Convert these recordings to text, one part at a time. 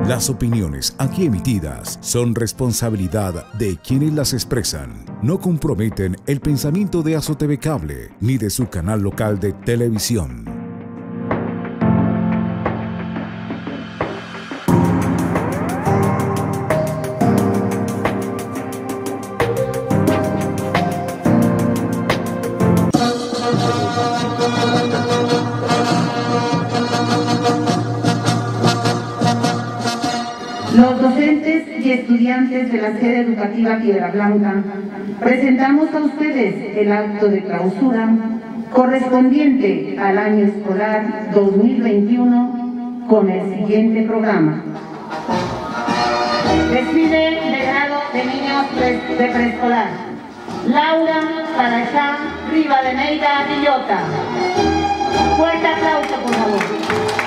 Las opiniones aquí emitidas son responsabilidad de quienes las expresan. No comprometen el pensamiento de AzoTV Cable ni de su canal local de televisión. Los docentes y estudiantes de la sede educativa Piedra Blanca presentamos a ustedes el acto de clausura correspondiente al año escolar 2021 con el siguiente programa. Desfile de grado de niños de preescolar. Laura Carachá Rivadeneira Villota. Fuerte aplauso, por favor.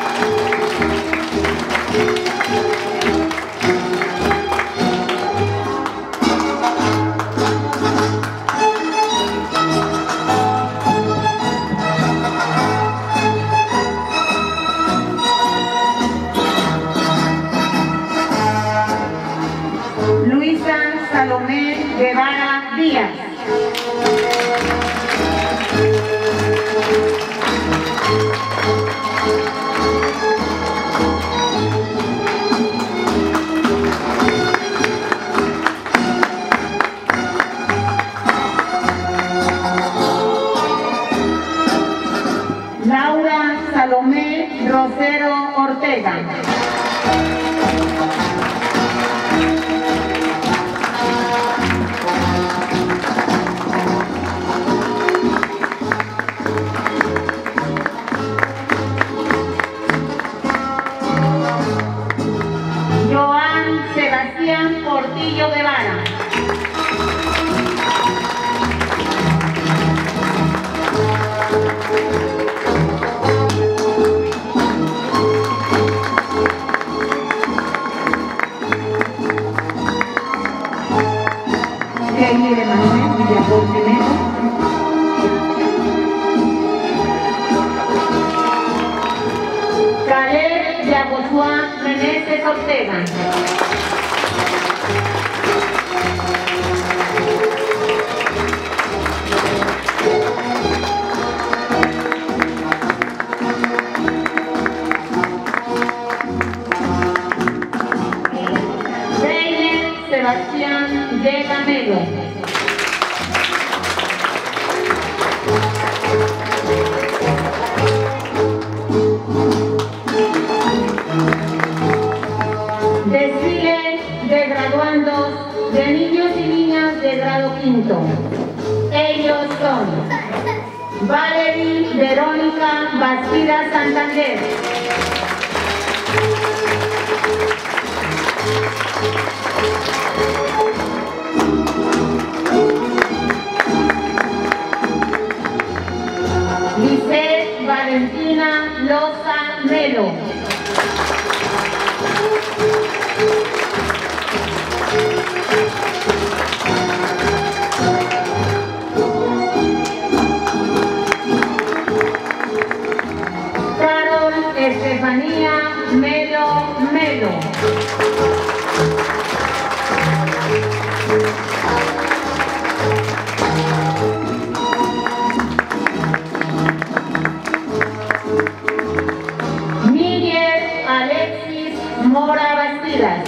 Luisa Salomé Guevara Díaz. Laura Salomé Rosero Ortega. Sebastián Portillo Guevara. Kelly de Manuel Villapol Primero. Caleb Yagosuá Meneses Ortega. Sebastián de Camelo. Desfile de graduandos de niños y niñas de grado quinto. Ellos son Valerie Verónica Bastida Santander. Lisette Valentina Loza Melo. Carol Estefanía Melo Melo. Mora Bastidas.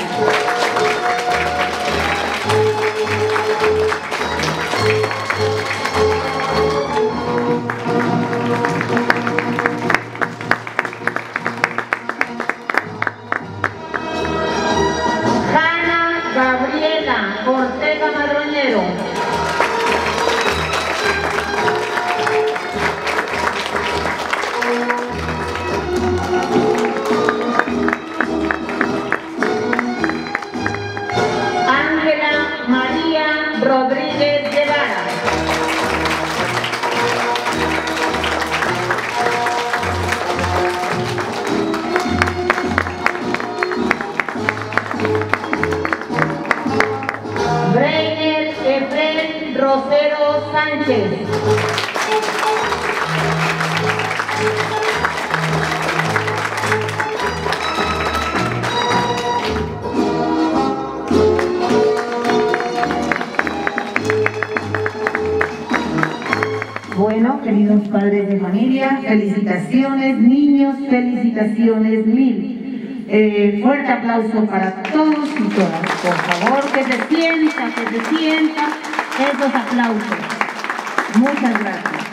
Hanna Gabriela Ortega Madroñero. María Rodríguez Guevara. Breiner Efren Rosero Sánchez. Bueno, queridos padres de familia, felicitaciones, niños, felicitaciones mil. Fuerte aplauso para todos y todas. Por favor, que se sienta esos aplausos. Muchas gracias.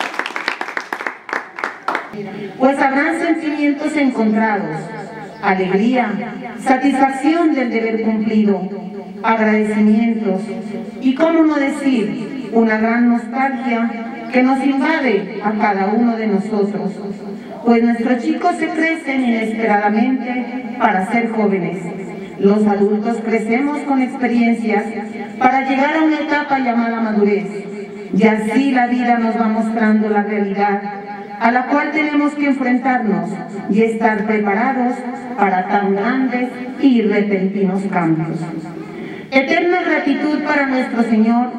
Pues habrán sentimientos encontrados, alegría, satisfacción del deber cumplido, agradecimientos y, cómo no decir, una gran nostalgia que nos invade a cada uno de nosotros, pues nuestros chicos se crecen inesperadamente para ser jóvenes. Los adultos crecemos con experiencias para llegar a una etapa llamada madurez, y así la vida nos va mostrando la realidad a la cual tenemos que enfrentarnos y estar preparados para tan grandes y repentinos cambios. Eterna gratitud para nuestro Señor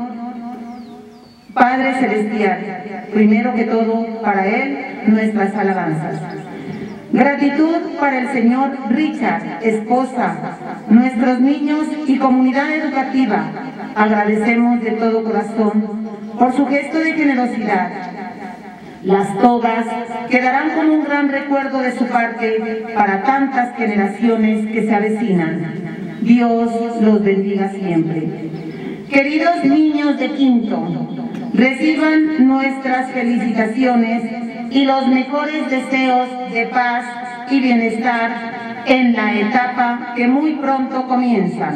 Padre Celestial, primero que todo para Él nuestras alabanzas. Gratitud para el señor Richard, esposa, nuestros niños y comunidad educativa. Agradecemos de todo corazón por su gesto de generosidad. Las togas quedarán como un gran recuerdo de su parte para tantas generaciones que se avecinan. Dios los bendiga siempre. Queridos niños de quinto, reciban nuestras felicitaciones y los mejores deseos de paz y bienestar en la etapa que muy pronto comienza.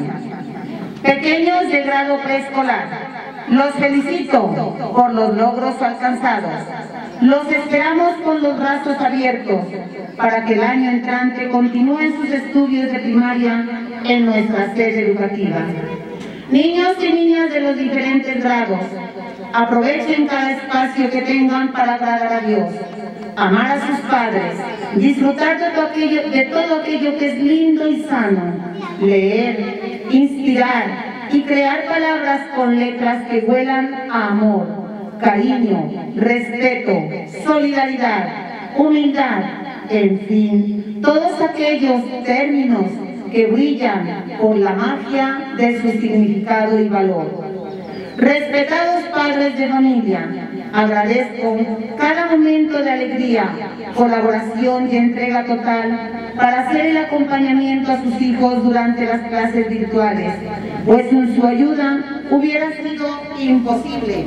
Pequeños de grado preescolar, los felicito por los logros alcanzados. Los esperamos con los brazos abiertos para que el año entrante continúen sus estudios de primaria en nuestra sede educativa. Niños y niñas de los diferentes grados, aprovechen cada espacio que tengan para agradar a Dios, amar a sus padres, disfrutar de todo aquello que es lindo y sano, leer, inspirar y crear palabras con letras que huelan a amor, cariño, respeto, solidaridad, humildad, en fin, todos aquellos términos que brillan por la magia de su significado y valor. Respetados padres de familia, agradezco cada momento de alegría, colaboración y entrega total para hacer el acompañamiento a sus hijos durante las clases virtuales, pues sin su ayuda hubiera sido imposible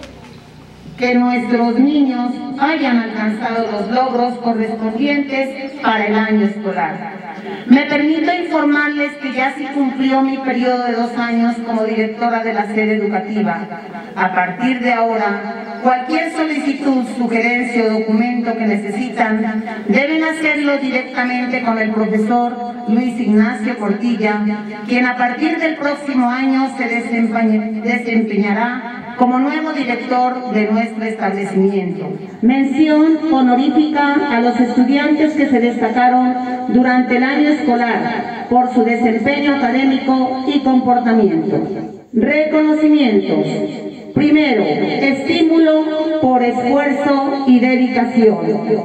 que nuestros niños hayan alcanzado los logros correspondientes para el año escolar. Me permito informarles que ya se cumplió mi periodo de 2 años como directora de la sede educativa. A partir de ahora, cualquier solicitud, sugerencia o documento que necesitan, deben hacerlo directamente con el profesor Luis Ignacio Portilla, quien a partir del próximo año se desempeñará como nuevo director de nuestro establecimiento. Mención honorífica a los estudiantes que se destacaron durante el año escolar por su desempeño académico y comportamiento. Reconocimientos. Primero, estímulo por esfuerzo y dedicación.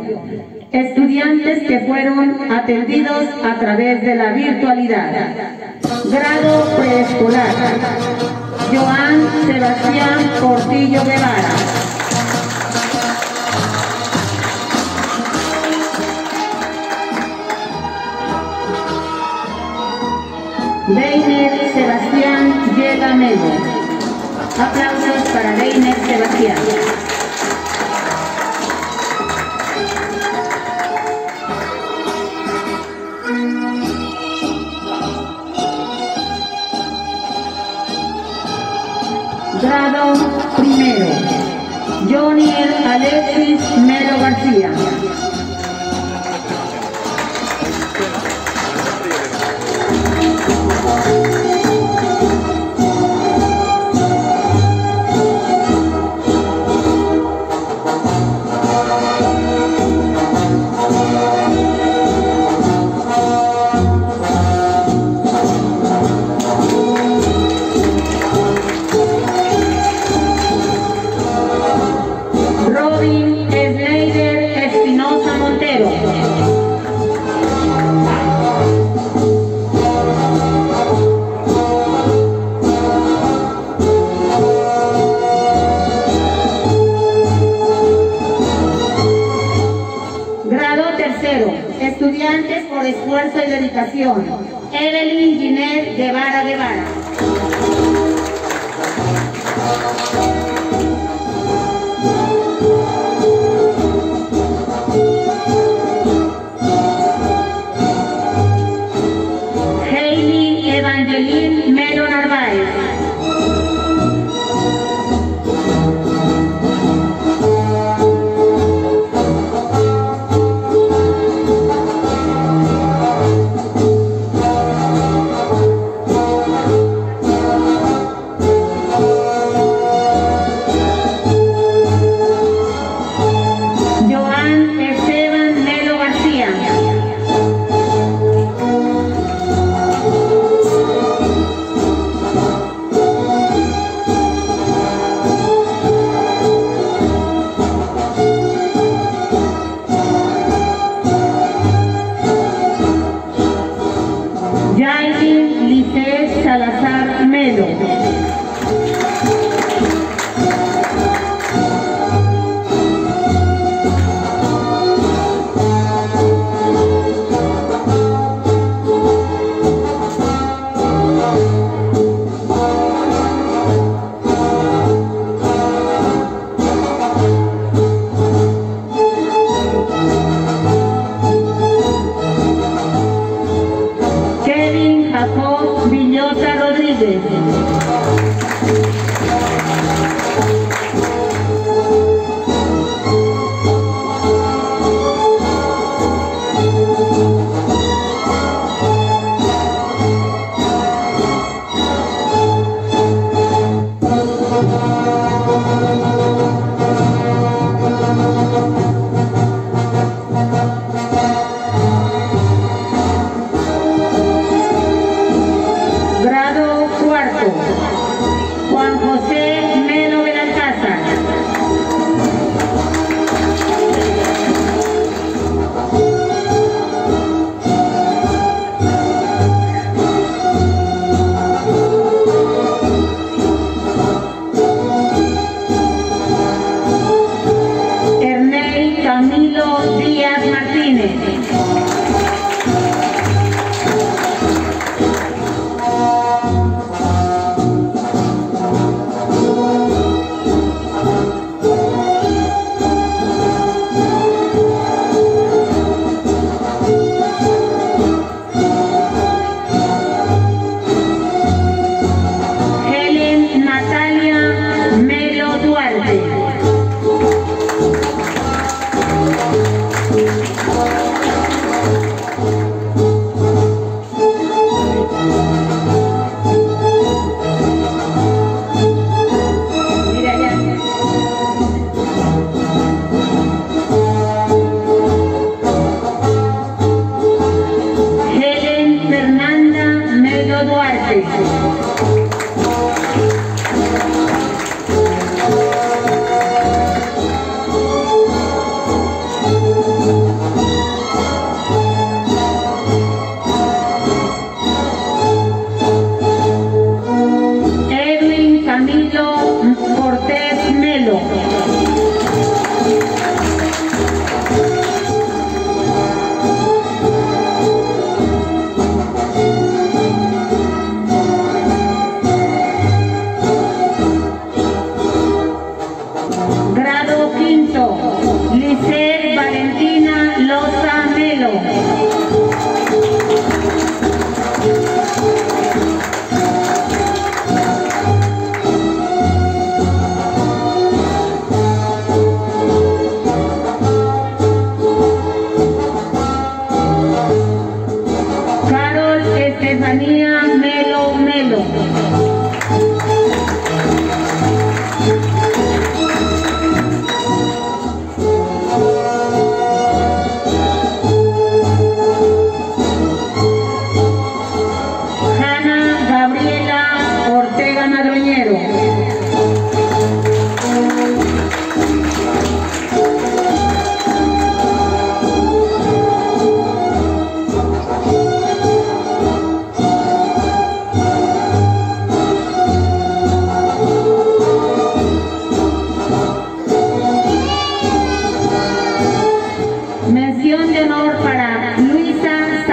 Estudiantes que fueron atendidos a través de la virtualidad. Grado preescolar. Joan Sebastián Portillo Guevara. Deiner Sebastián Llega Melo. Aplausos para Deiner Sebastián. Grado primero, Joniel Alexis Melo García. estudiantes por esfuerzo y dedicación. Evelyn Ginette Guevara Guevara. Hailey Evangeline Melo Narváez.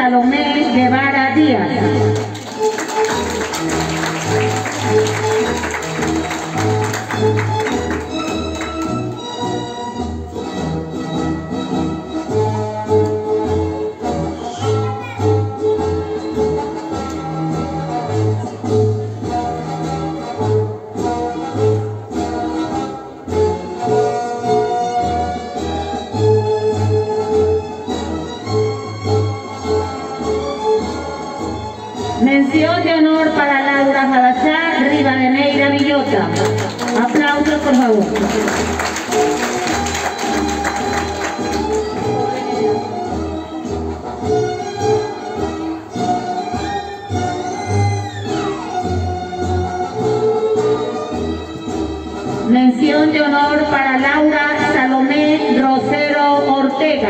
Salomé Guevara Díaz. Mención de honor para Laura Jabachá Rivadeneira Villota. Aplausos, por favor. Mención de honor para Laura Salomé Rosero Ortega.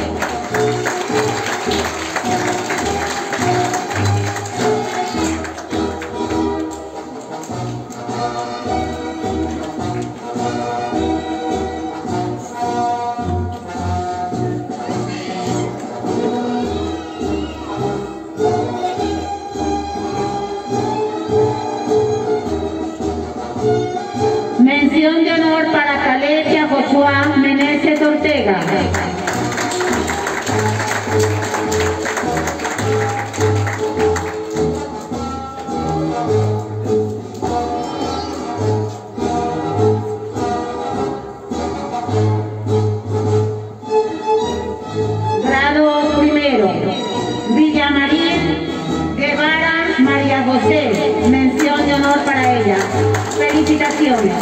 Mención de honor para Calesia Joshua Meneses Ortega. Grado primero, Villamarín Guevara María José. Mención de honor para ella. Felicitaciones.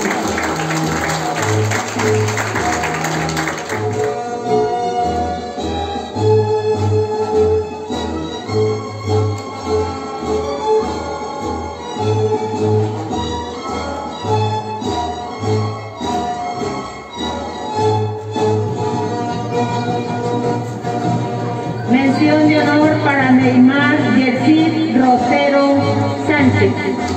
Mención de honor para Neymar Yesid Rosero Sánchez.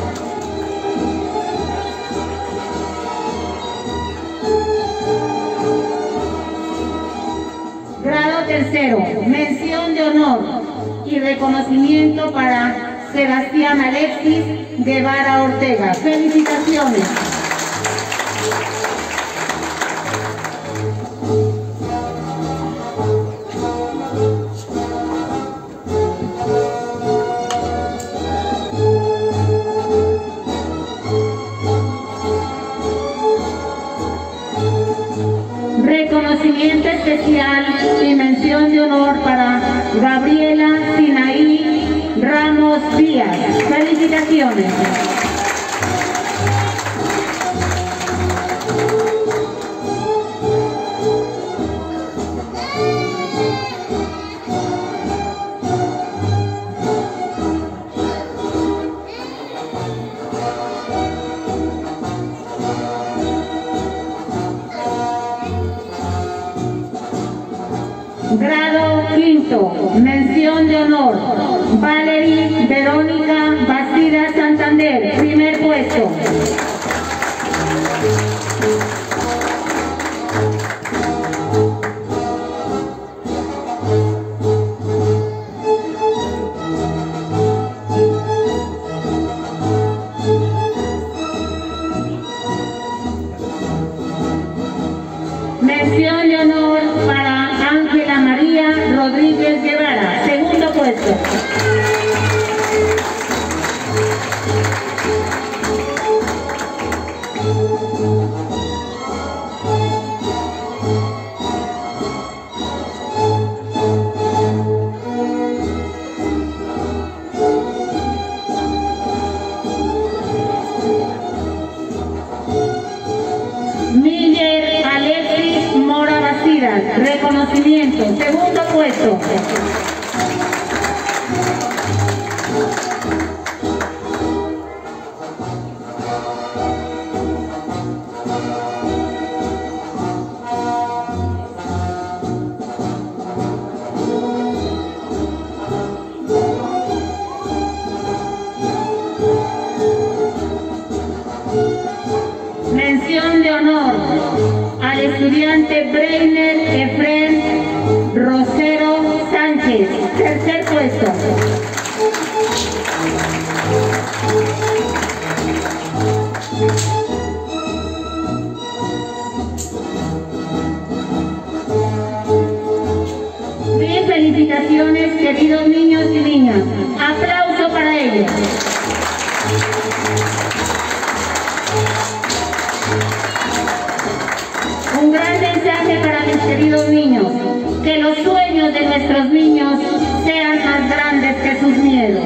Grado tercero, mención de honor y reconocimiento para Sebastián Alexis Guevara Ortega. Felicitaciones. Reconocimiento especial y mención de honor para Gabriela Sinaí Ramos Díaz. Felicitaciones. Grado quinto, mención de honor, Valerie Verónica Bastida Santander, primer puesto. Mención de honor para Ángela María Rodríguez Guevara, segundo puesto. Miller Alexis Mora Bastidas, reconocimiento, segundo puesto. Mención de honor al estudiante Breiner Efren Rosero Sánchez. Vázquez, tercer puesto. Bien, felicitaciones, queridos niños y niñas. Aplauso para ellos. Un gran mensaje para mis queridos niños, que los sueños de nuestros niños sean más grandes que sus miedos.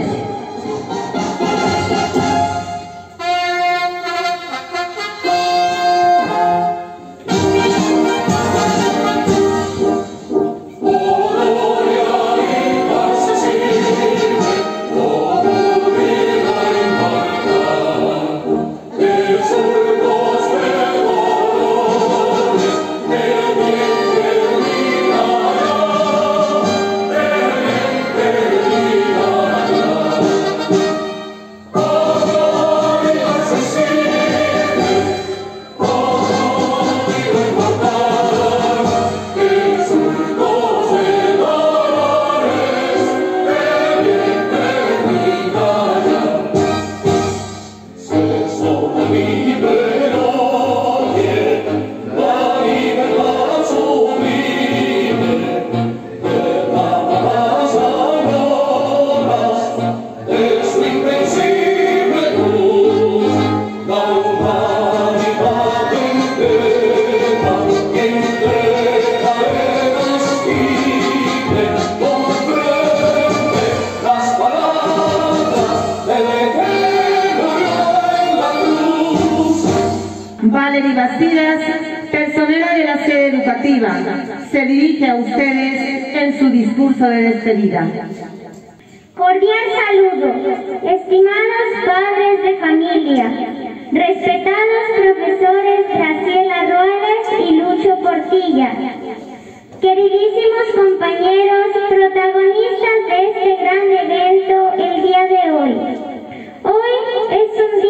Valery Bastidas, personera de la sede educativa, se dirige a ustedes en su discurso de despedida. Cordial saludo, estimados padres de familia, respetados profesores Graciela Ruales y Lucho Portilla, queridísimos compañeros protagonistas de este gran evento el día de hoy. Hoy es un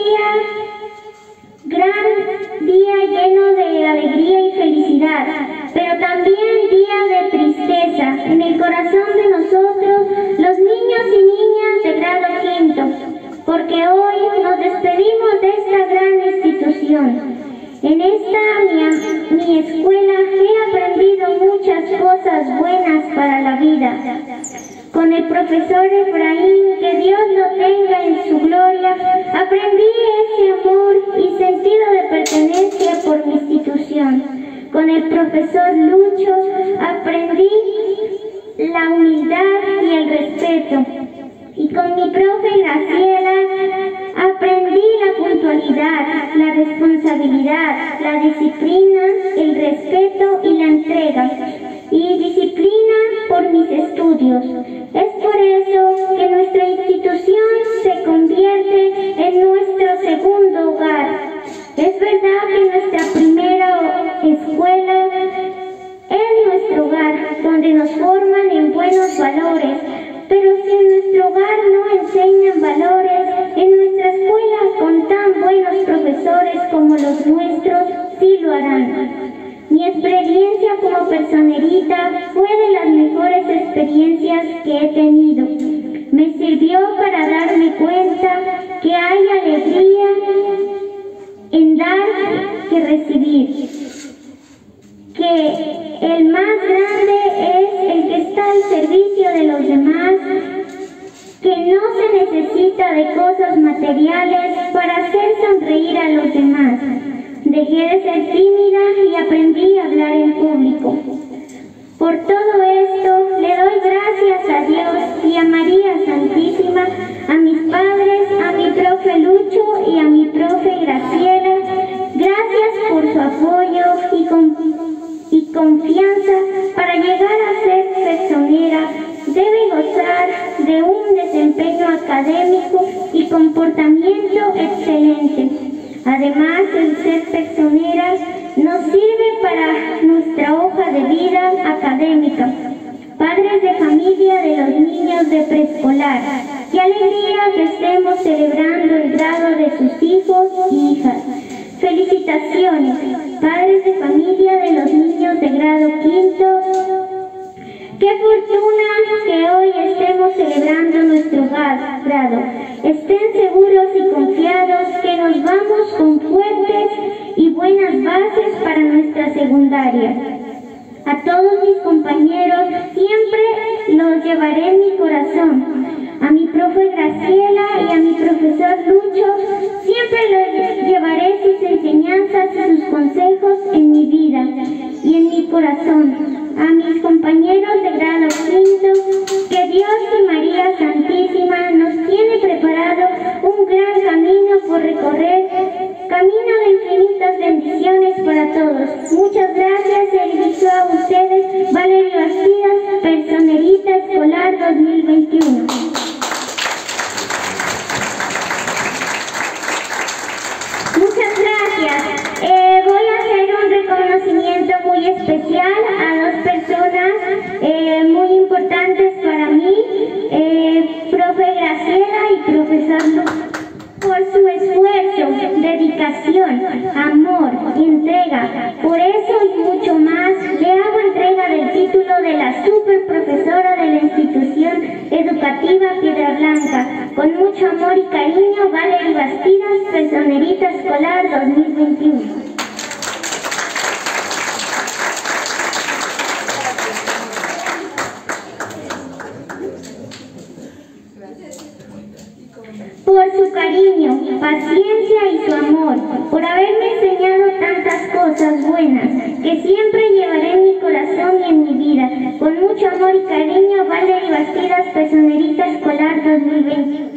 gran día lleno de alegría y felicidad, pero también día de tristeza en el corazón de nosotros, los niños y niñas de grado quinto, porque hoy nos despedimos de esta gran institución. En esta mi escuela he aprendido muchas cosas buenas para la vida. Con el profesor Efraín, que Dios lo tenga en su gloria, aprendí ese amor y sentido de pertenencia por mi institución. Con el profesor Lucho aprendí la humildad y el respeto. Y con mi profe Graciela aprendí la puntualidad, la responsabilidad, la disciplina, el respeto y la entrega. Y disciplina por mis estudios. Es por eso que nuestra institución se convierte en nuestro segundo hogar. Es verdad que nuestra primera escuela es nuestro hogar, donde nos forman en buenos valores, pero si en nuestro hogar no enseñan valores, en nuestra escuela con tan buenos profesores como los nuestros, sí lo harán. Mi experiencia como personerita fue de las mejores experiencias que he tenido. Me sirvió para darme cuenta que hay alegría en dar que recibir, que el más grande es el que está al servicio de los demás, que no se necesita de cosas materiales para hacer sonreír a los demás. Dejé de ser tímida y aprendí a hablar en público. Por todo esto, le doy gracias a Dios y a María Santísima, a mis padres, a mi profe Lucho y a mi profe Graciela. Gracias por su apoyo y confianza para llegar a ser personera. Debe gozar de un desempeño académico y comportamiento excelente. Además, el ser personera nos sirve para nuestra hoja de vida académica. Padres de familia de los niños de preescolar, qué alegría que estemos celebrando el grado de sus hijos y hijas. Felicitaciones, padres de familia de los niños de grado quinto. Qué fortuna que grado. Estén seguros y confiados que nos vamos con fuertes y buenas bases para nuestra secundaria. A todos mis compañeros siempre los llevaré en mi corazón. A mi profe Graciela y a mi profesor Lucho siempre los llevaré sus enseñanzas y sus consejos en mi vida y en mi corazón. A mis compañeros de grado quinto, que Dios y María Santísima nos tiene preparado un gran camino por recorrer, camino de infinitas bendiciones para todos. Muchas gracias, dirijo a ustedes, Valeria Bastidas, Personerita Escolar 2021. Muchas gracias. Voy a hacer un reconocimiento muy especial a dos personas muy importantes para mí, profe Graciela y profesor Luis, por su esfuerzo, dedicación, amor, entrega. Por eso y mucho más, le hago entrega del título de la super profesora de la institución educativa Piedra Blanca. Con mucho amor y cariño, Valeria Bastidas, Personerita Escolar 2021. Por su cariño, paciencia y su amor, por haberme enseñado tantas cosas buenas que siempre llevaré en mi corazón y en mi vida. Con mucho amor y cariño, Valeria Bastidas, Personerita Escolar 2020.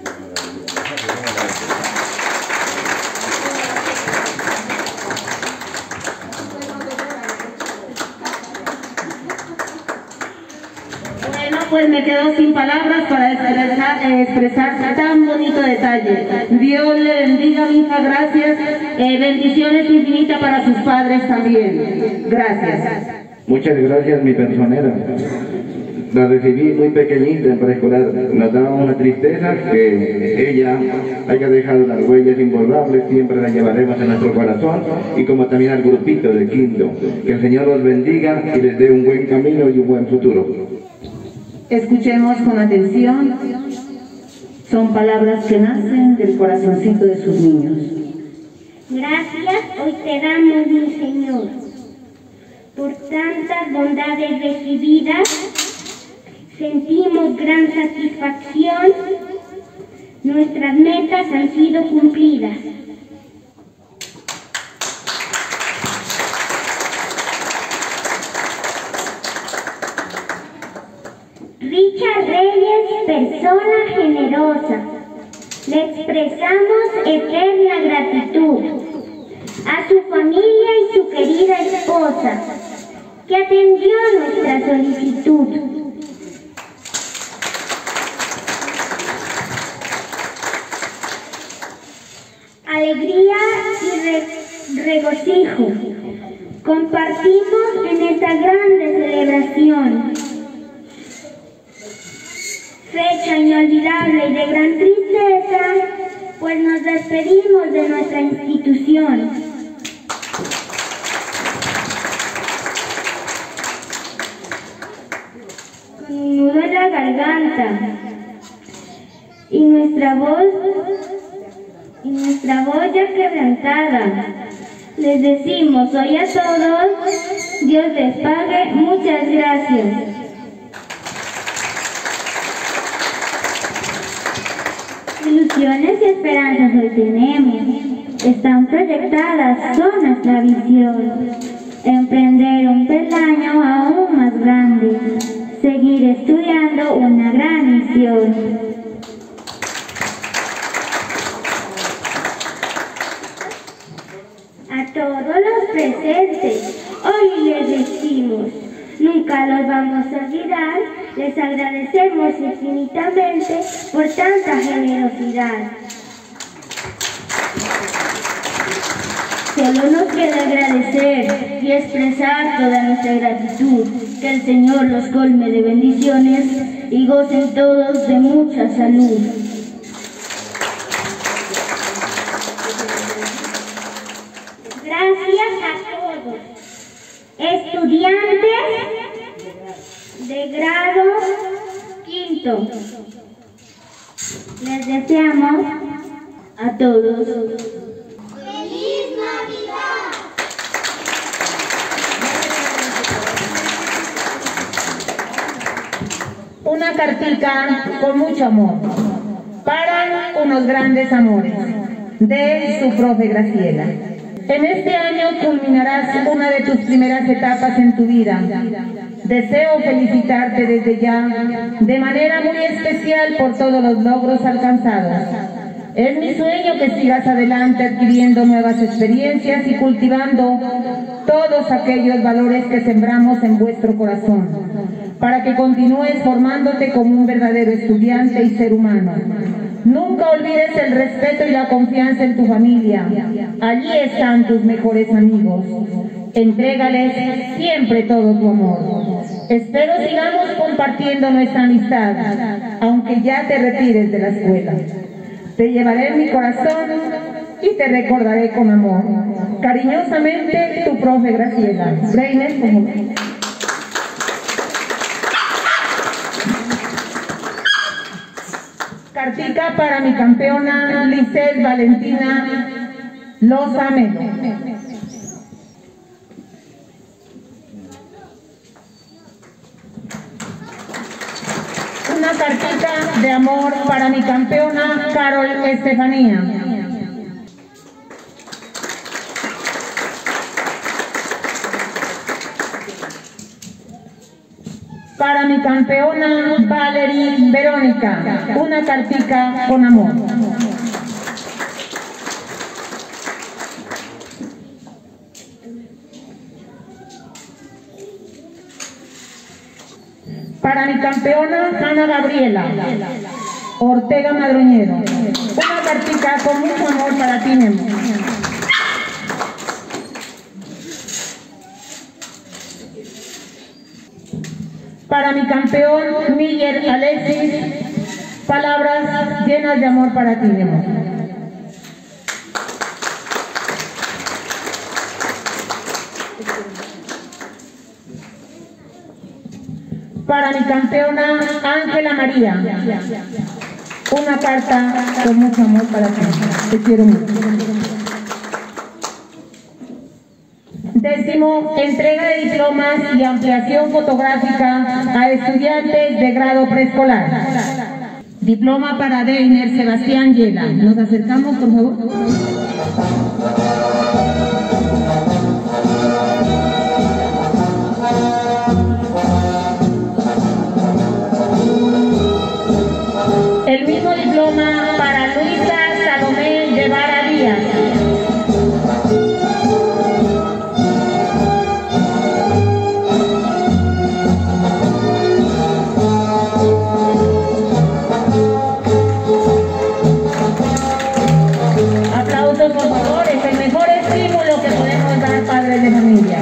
Pues me quedo sin palabras para expresar tan bonito detalle. Dios le bendiga, mi hija, gracias. Bendiciones infinitas para sus padres también. Gracias. Muchas gracias, mi personera. La recibí muy pequeñita en preescolar. Nos daba una tristeza que ella haya dejado las huellas imborrables, siempre la llevaremos en nuestro corazón, y como también al grupito de quinto. Que el Señor los bendiga y les dé un buen camino y un buen futuro. Escuchemos con atención, son palabras que nacen del corazoncito de sus niños. Gracias hoy te damos, mi Señor, por tantas bondades recibidas. Sentimos gran satisfacción, nuestras metas han sido cumplidas. Richard Reyes, persona generosa, le expresamos eterna gratitud a su familia y su querida esposa, que atendió nuestra solicitud. Alegría y regocijo compartimos en esta grande celebración. Fecha inolvidable y de gran tristeza, pues nos despedimos de nuestra institución. Con un nudo en la garganta y nuestra voz ya quebrantada, les decimos hoy a todos, Dios les pague, muchas gracias. Ilusiones y esperanzas hoy tenemos, están proyectadas, son nuestra visión. Emprender un peldaño aún más grande, seguir estudiando una gran misión. A todos los presentes, hoy les decimos, nunca los vamos a olvidar, les agradecemos infinitamente por tanta generosidad. Solo nos queda agradecer y expresar toda nuestra gratitud, que el Señor los colme de bendiciones y gocen todos de mucha salud. Gracias a todos, estudiantes de grado quinto. Les deseamos a todos ¡Feliz Navidad! Una cartica con mucho amor para unos grandes amores de su profe Graciela. En este año culminarás una de tus primeras etapas en tu vida. Deseo felicitarte desde ya de manera muy especial por todos los logros alcanzados. Es mi sueño que sigas adelante adquiriendo nuevas experiencias y cultivando todos aquellos valores que sembramos en vuestro corazón, para que continúes formándote como un verdadero estudiante y ser humano. Nunca olvides el respeto y la confianza en tu familia. Allí están tus mejores amigos. Entrégales siempre todo tu amor. Espero sigamos compartiendo nuestra amistad, aunque ya te retires de la escuela. Te llevaré en mi corazón y te recordaré con amor. Cariñosamente, tu profe Graciela. Breines, por favor. Cartica para mi campeona Lisset Valentina Loza Melo. Una cartita de amor para mi campeona Carol Estefanía. Para mi campeona Valerie Verónica, una cartica con amor. Para mi campeona Ana Gabriela Ortega Madroñero, una cartica con mucho amor para ti, Memo. Para mi campeón Miguel Alexis, palabras llenas de amor para ti, Memo. Para mi campeona Ángela María, una carta con mucho amor para ti. Te quiero mucho. 10º, entrega de diplomas y ampliación fotográfica a estudiantes de grado preescolar. Diploma para Deiner Sebastián Yela. Nos acercamos, por favor. El mismo diploma para Luisa Salomé Guevara Díaz. Aplausos, por favor, es el mejor estímulo que podemos dar padres de familia.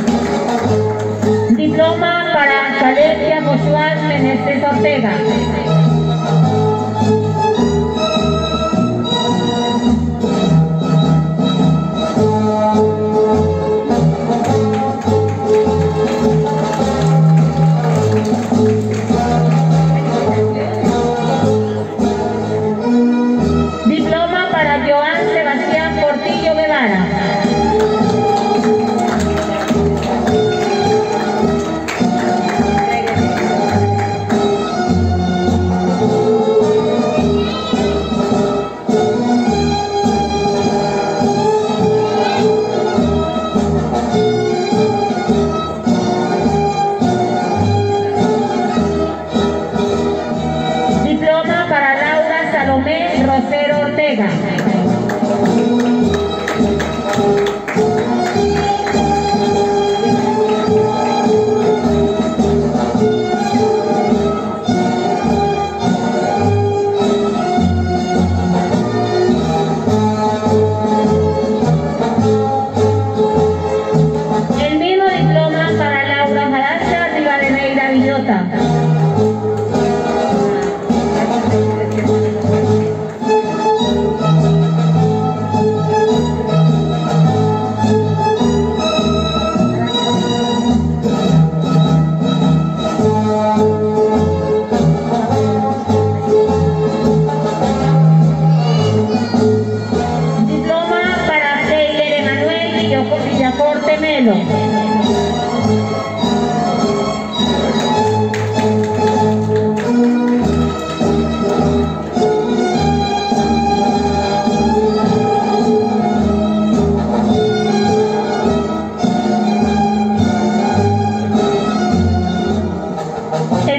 Diploma para Calesia Josué Meneses Ortega. Diploma para Joan Sebastián Portillo Guevara.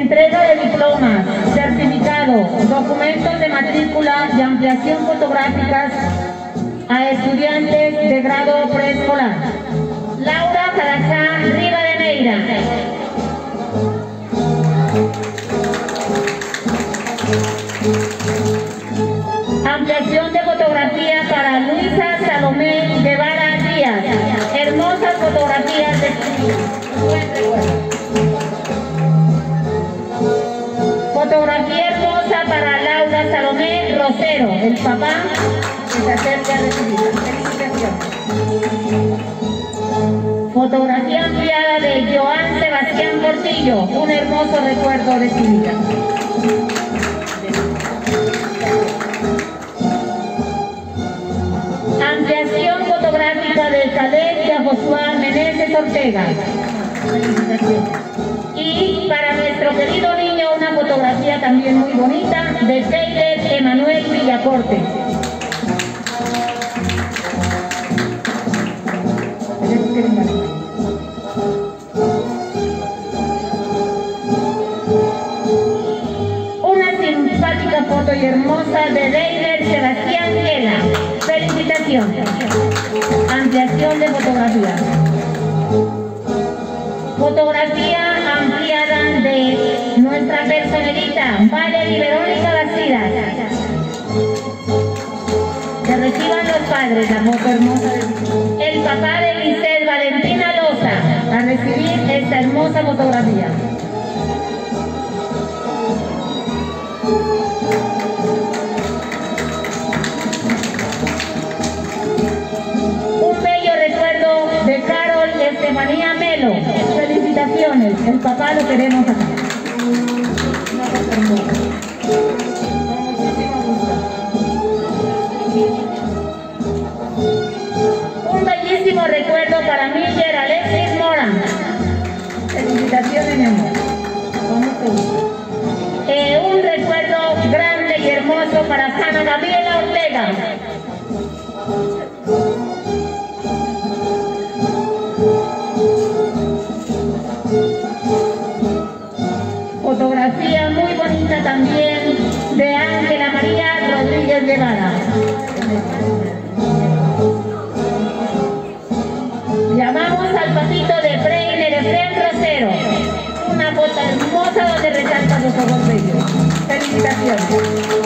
Entrega de diplomas, certificados, documentos de matrícula y ampliación fotográficas a estudiantes de grado preescolar. Laura Calachá Rivadeneira. Ampliación de fotografía para Luisa Salomé Guevara Díaz. Hermosas fotografías de fotografía hermosa para Laura Salomé Rosero, el papá que se acerca a recibir. Felicitaciones. Fotografía ampliada de Joan Sebastián Portillo, un hermoso recuerdo de su vida. Ampliación fotográfica de Cadet y a Josué Meneses Ortega. Y para nuestro querido niño una fotografía también muy bonita de Taylor Emanuel Villacorte. Una simpática foto y hermosa de Deiner Sebastián Queda. Felicitaciones. Ampliación de fotografía. Fotografía ampliada de nuestra personerita, Valerie Verónica Bastidas. Que reciban los padres la foto hermosa. El papá de Lisset Valentina Loza a recibir esta hermosa fotografía. Un bello recuerdo de Carol Estefanía Melo. Felicitaciones, el papá lo queremos acá. Un bellísimo recuerdo para Miller Alexis Mora. Felicitaciones, mi amor. Un recuerdo grande y hermoso para Ana Gabriela Ortega. Fotografía muy bonita también de Ángela María Rodríguez Guevara. Llamamos al papito de Freiner Efrén Rosero. Una foto hermosa donde resalta los ojos bellos. Felicitaciones.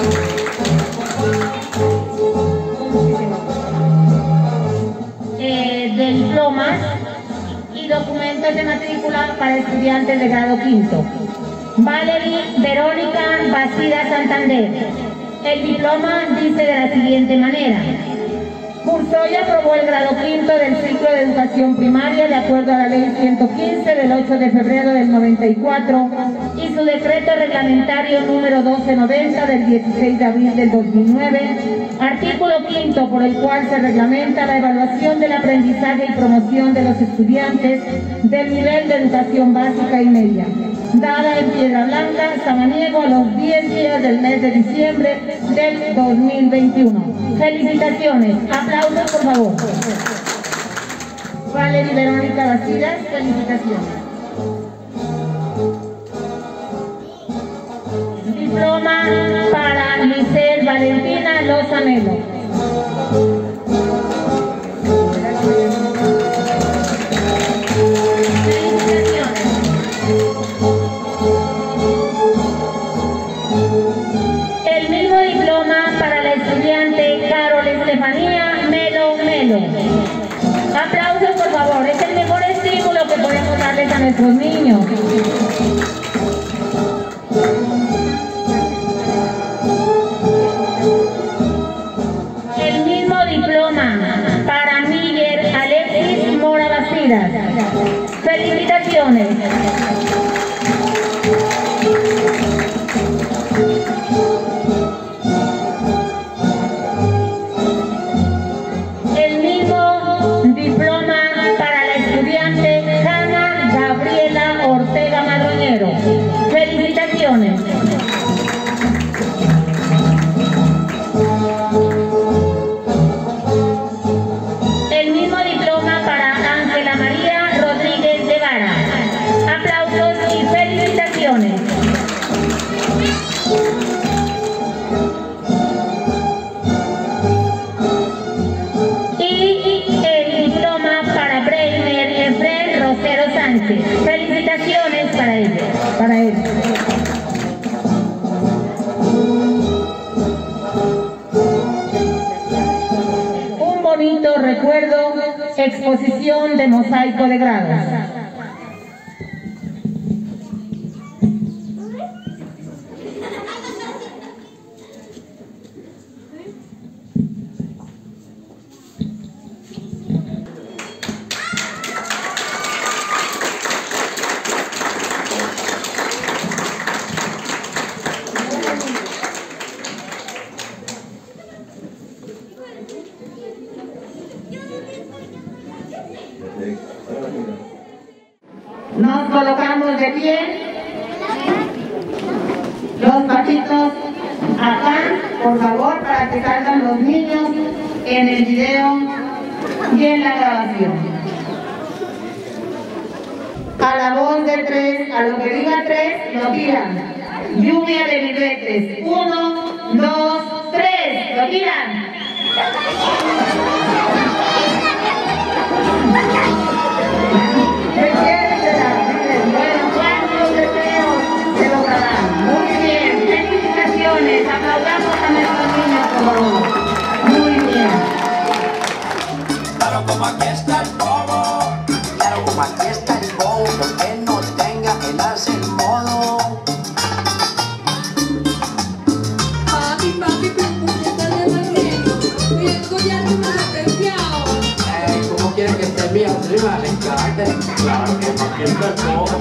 De diplomas y documentos de matrícula para estudiantes de grado quinto. Valerie Verónica Bastida Santander. El diploma dice de la siguiente manera: cursó y aprobó el grado quinto del ciclo de educación primaria de acuerdo a la ley 115 del 8 de febrero del 94 y su decreto reglamentario número 1290 del 16 de abril del 2009, artículo quinto por el cual se reglamenta la evaluación del aprendizaje y promoción de los estudiantes del nivel de educación básica y media, dada en Piedra Blanca, Samaniego, a los 10 días del mes de diciembre del 2021. Felicitaciones. Aplausos, por favor. Valerie Verónica Bastidas, felicitaciones. Diploma para Lisset Valentina Loza Melo. El mismo diploma para la estudiante Carol Estefanía Melo Melo. Aplausos, por favor. Es el mejor estímulo que podemos darles a nuestros niños. El mismo diploma para Miguel Alexis Mora Bastidas. Felicitaciones. El mismo diploma para la estudiante Hanna Gabriela Ortega Madroñero. Felicitaciones. El mismo diploma para Ángela María Rodríguez Guevara. Aplausos y felicitaciones. para ellos, para ellos. Un bonito recuerdo, exposición de mosaico de grados. Nos colocamos de pie, los papitos acá, por favor, para que salgan los niños en el video y en la grabación. A la voz de 3, a lo que diga 3, lo tiran. Lluvia de libretes. 1, 2, 3, lo tiran. Aplaudamos a nuestros niños, por favor. Muy bien. Claro, como aquí está el bobo. Claro, como aquí está el bobo, que no tenga que darse el modo. Papi, papi, ¿por qué estás demasiado? Y el collar no me lo ha cambiado. ¿Cómo quieres que esté mío? ¿Se me va a carácter? Claro, que aquí está el bobo.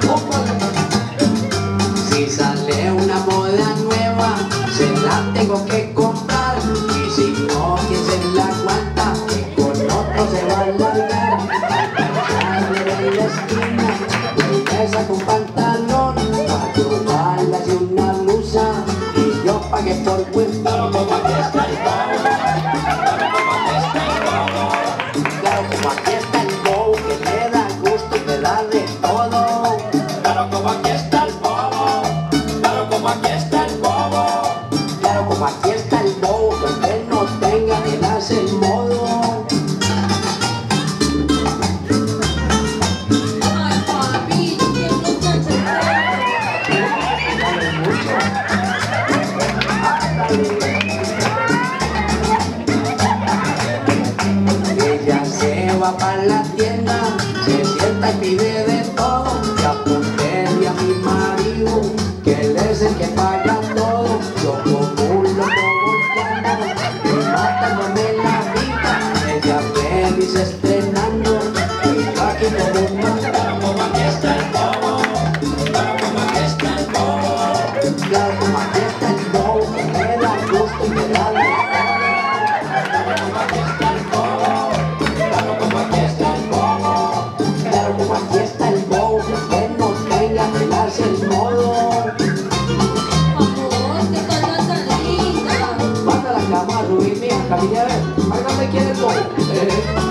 Si sale una moda nueva, se la tengo que comprar. Y si no, quien se la aguanta, que con otro se va a largar. Sale de la esquina, regresa con pantalón, 4 balas y una blusa, y yo pagué por buen. Claro, como aquí está el bobo. Claro, como aquí está el bobo, que me da gusto y me da de todo. Claro, como aquí está el bobo. Claro, como aquí está el bobo. Claro, como aquí está el bobo, que no tenga que darse el modo. Ay, papi, yo quiero los Ella se va para la tienda, se sienta y pide de todo. Y apunté a mi marido, que él es el que paga todo. Yo como un loco volteando, y matándome la vida. Ella feliz estrenando, y yo aquí como un matado. Claro, como aquí está el bobo. Claro, como aquí está el bobo. Claro, como aquí está el bobo, que me da gusto y me da de todo. Claro, como aquí está el bobo. Claro, como aquí está el bobo. Claro, como aquí está el bobo, que no tenga que darse el modo. Amor, qué cosa tan linda. Manda la cama, Rubí, mía, camilla, ¿dónde quiere el bobo?